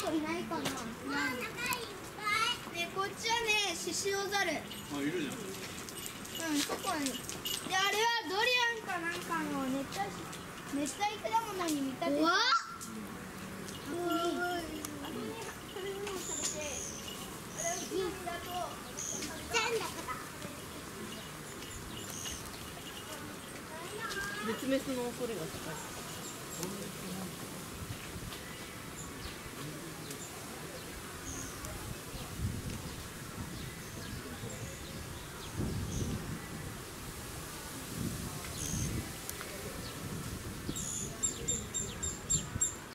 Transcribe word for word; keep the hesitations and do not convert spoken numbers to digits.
子いないかな。ね、こっちはね、獅子王ザル。あ、 いるじゃん。 うん、そこに。で、あれはドリアンかなんかの熱帯熱帯果物に見立てて。わっ。あそこに、あそこに食べ物を食べて、あれを木の実だと。全だから。 絶滅の恐れが高い。